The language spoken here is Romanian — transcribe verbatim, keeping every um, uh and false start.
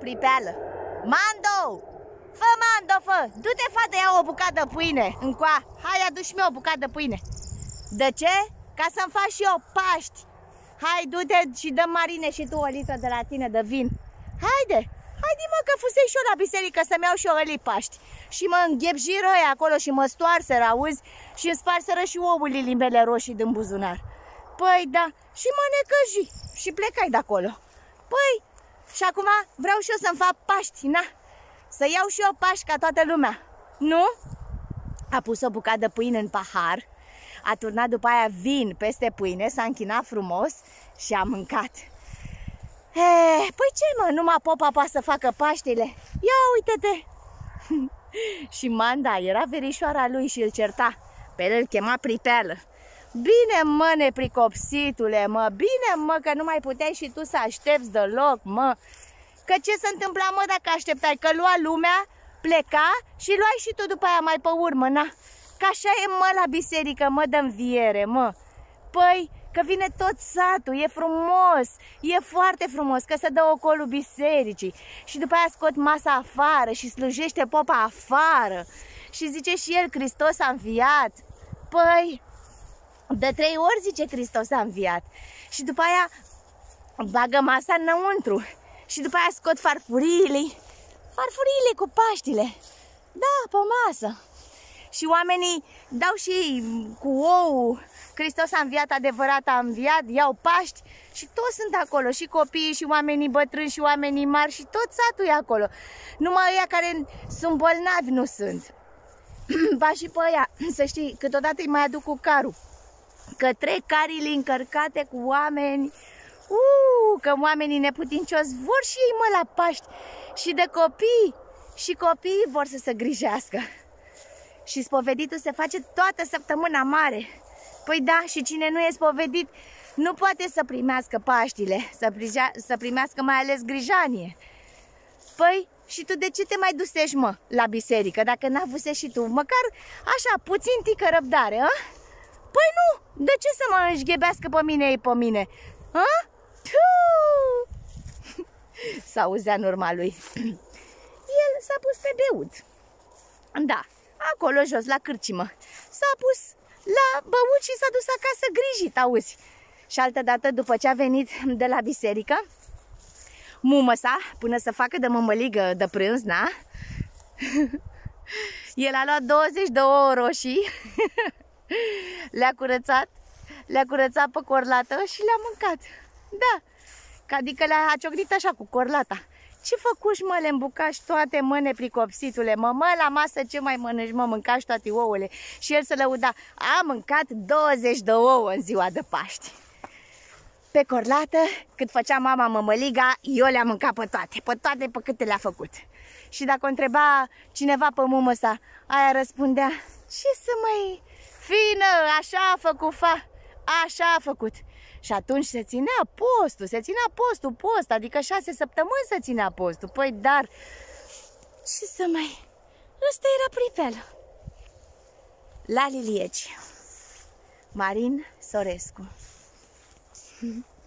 pripeală. Mando! Fă, Mando, fă! Du-te, fată, ia o bucată de pâine încoa. Hai, adu-și mie o bucată de pâine. De ce? Ca să-mi fac și eu Paști. Hai, du-te și dă Marine și tu o litră de la tine de vin. Haide! Haide, mă, că fusei și eu la biserică să-mi iau și eu ălii Paști. Și mă înghep și răi acolo și mă stoarseră, auzi? Și îmi sparseră și ouăle limbele roșii din buzunar. Păi da, și mă necăji și plecai de acolo. Păi, și acum vreau și eu să-mi fac Paști, na? Să iau și eu Paști ca toată lumea, nu? A pus o bucată de pâine în pahar, a turnat după aia vin peste pâine, s-a închinat frumos și a mâncat. E, păi ce, mă, numai popa poate să facă Paștile? Ia uite-te! Și Manda era verișoara lui și îl certa. Pe el îl chema pripeală. Bine, mă, nepricopsitule, mă, bine, mă, că nu mai puteai și tu să aștepți deloc, mă. Că ce se întâmpla, mă, dacă așteptai? Că lua lumea, pleca și luai și tu după aia mai pe urmă, na? Că așa e, mă, la biserică, mă, de înviere, mă. Păi, că vine tot satul, e frumos, e foarte frumos, că se dă ocolul bisericii. Și după aia scot masa afară și slujește popa afară. Și zice și el, Hristos a înviat. Păi, de trei ori zice Hristos a înviat. Și după aia bagă masa înăuntru. Și după aia scot farfuriile, farfuriile cu Paștile. Da, pe masă. Și oamenii dau și cu ou, Hristos a înviat, adevărat a înviat, iau Paști și toți sunt acolo, și copiii, și oamenii bătrâni, și oamenii mari, și tot satul e acolo. Numai ăia care sunt bolnavi nu sunt. Ba și pe ăia, să știi, câteodată îi mai aduc cu carul. Că trec carile încărcate cu oameni, uh, că oamenii neputincioși vor și ei, mă, la Paști. Și de copii, și copiii vor să se grijească. Și spoveditul se face toată săptămâna mare. Păi da, și cine nu e spovedit nu poate să primească Paștile, să, prija, să primească mai ales grijanie. Păi, și tu de ce te mai dusești, mă, la biserică, dacă n-avuse și tu, măcar așa, puțin tică răbdare, a? Păi nu, de ce să mă înșghebească pe mine ei pe mine? A? S-auzea în urma lui. El s-a pus pe beut. Da, acolo jos, la cârcimă. S-a pus la băut și s-a dus acasă grijit, auzi. Și altădată, după ce a venit de la biserică, mumă-sa, până să facă de mămăligă de prânz, na? El a luat douăzeci de ouă roșii, le-a curățat, le-a curățat pe corlată și le-a mâncat. Da, adică le-a ciocnit așa cu corlata. Ce făcuși, mă, le îmbucași toate, mă, nepricopsitule, mă, mă, la masă ce mai mănânci, mă, mâncași toate ouăle. Și el se lăuda, a mâncat douăzeci de ouă în ziua de Paști. Pe corlată, cât făcea mama mămăliga, eu le-am mâncat pe toate, pe toate pe câte le-a făcut. Și dacă o întreba cineva pe mumă sa, aia răspundea, ce să mai fină, așa a făcut fa, așa a făcut. Și atunci se ținea postul, se ținea postul, post, adică șase săptămâni se ținea postul. Păi, dar, ce să mai... Ăsta era pripeală. La Lilieci, Marin Sorescu.